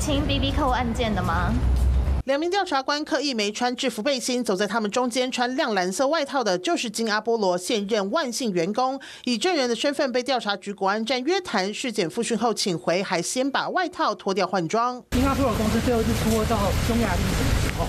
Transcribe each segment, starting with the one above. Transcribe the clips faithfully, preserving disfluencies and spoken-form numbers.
情 B B 客户案件的吗？ 两名调查官刻意没穿制服背心，走在他们中间穿亮蓝色外套的，就是金阿波罗现任万姓员工，以证人的身份被调查局国安站约谈，事检复讯后请回，还先把外套脱掉换装。 金阿波罗公司最后一次出货到匈牙利什么时候？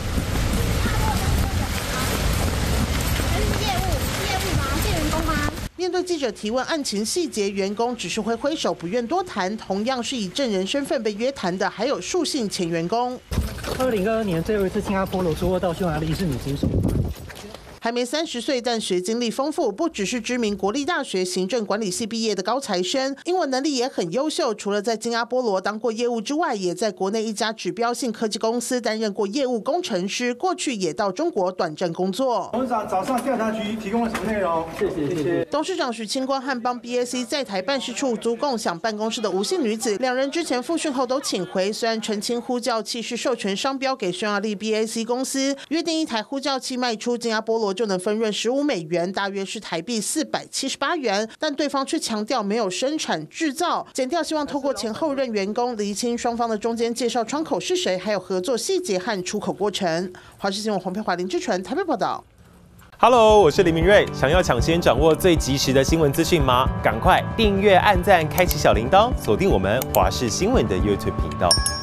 是业务业务吗？是员工吗？ 面对记者提问案情细节，员工只是挥挥手，不愿多谈。同样是以证人身份被约谈的，还有数姓前员工。 二零二二年最后一次金阿波罗出货到匈牙利是你经手的。 还没三十岁，但学经历丰富，不只是知名国立大学行政管理系毕业的高材生，英文能力也很优秀。除了在金阿波罗当过业务之外，也在国内一家指标性科技公司担任过业务工程师。过去也到中国短暂工作。 董事长早上调查局提供了什么内容？谢谢谢谢。 董事长许清官和帮 B A C 在台办事处租共享办公室的吴姓女子，两人之前复讯后都请回。虽然澄清呼叫器是授权商标给匈牙利 B A C 公司，约定一台呼叫器卖出，金阿波罗就能分润十五美元，大约是台币四百七十八元，但对方却强调没有生产制造。检调希望透过前后任员工厘清双方的中间介绍窗口是谁，还有合作细节和出口过程。华视新闻黄佩华、林志纯台北报道。 Hello， 我是林明瑞。想要抢先掌握最及时的新闻资讯吗？赶快订阅、按赞、开启小铃铛，锁定我们华视新闻的 YouTube 频道。